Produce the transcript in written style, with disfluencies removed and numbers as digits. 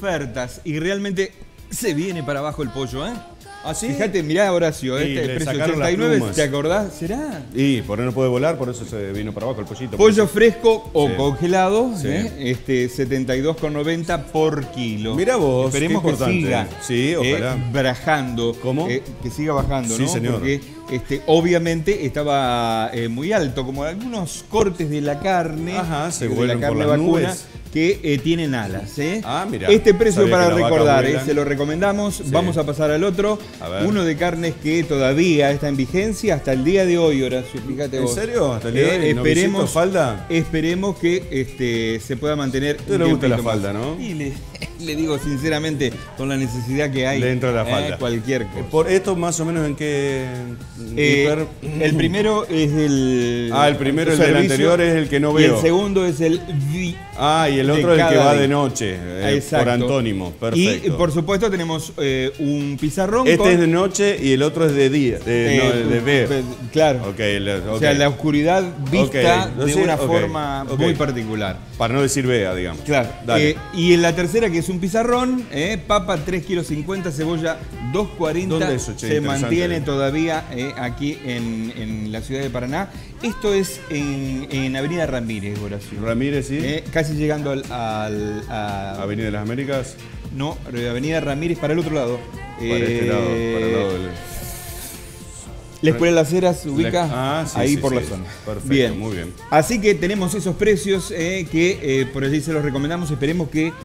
ofertas y realmente se viene para abajo el pollo, ¿eh? ¿Ah, sí? Fíjate, mirá, Horacio, Sí, este le precio sacaron las 89, plumas. ¿te acordás? ¿Será? Y por ahí no puede volar, por eso se vino para abajo el pollito. Pollo fresco o Sí. congelado, Sí. 72,90 por kilo. Mirá vos, esperemos qué que importante. siga Sí, ojalá. bajando. ¿Cómo? Que siga bajando, Sí, ¿no? señor. Porque obviamente estaba muy alto, como algunos cortes de la carne, Ajá, se de la vuelven por carne las vacuna, nubes. que tienen alas. Ah, mirá. Este precio Sabía para que la vaca recordar, vuelan. se lo recomendamos. Sí. Vamos a pasar al otro. A ver. Uno de carnes que todavía está en vigencia hasta el día de hoy, Horacio. Fíjate ¿En vos. serio? ¿Hasta el día de hoy? ¿Noviciento Esperemos, falda? esperemos que se pueda mantener. A usted le gusta la falda, ¿no? Y le digo sinceramente, con la necesidad que hay, Le entra la falda. cualquier cosa. Por esto más o menos en qué... El primero es el... el primero, el del servicio, anterior, es el que no Y veo. el segundo es el... Y el de otro es el que cada va día. de noche, Exacto. por antónimo. Perfecto. Y por supuesto tenemos un pizarrón Este con... es de noche y el otro es de día, de ver. Claro. Ok, O sea, la oscuridad vista Ok. de Sí, una ok, forma ok. muy particular. Para no decir vea, digamos. Claro. Dale. Y en la tercera, que es un pizarrón, papa 3,50 kg, cebolla 2,40 ¿Dónde es, che? se Interesante. mantiene todavía aquí en la ciudad de Paraná. Esto es en Avenida Ramírez, Horacio. Ramírez, sí. Casi llegando Avenida de las Américas. No, Avenida Ramírez para el otro lado. Para este lado, para el lado del... La Escuela de las Heras se ubica sí, ahí sí, por sí. la zona. Perfecto, Bien. muy bien. Así que tenemos esos precios que por allí se los recomendamos. Esperemos que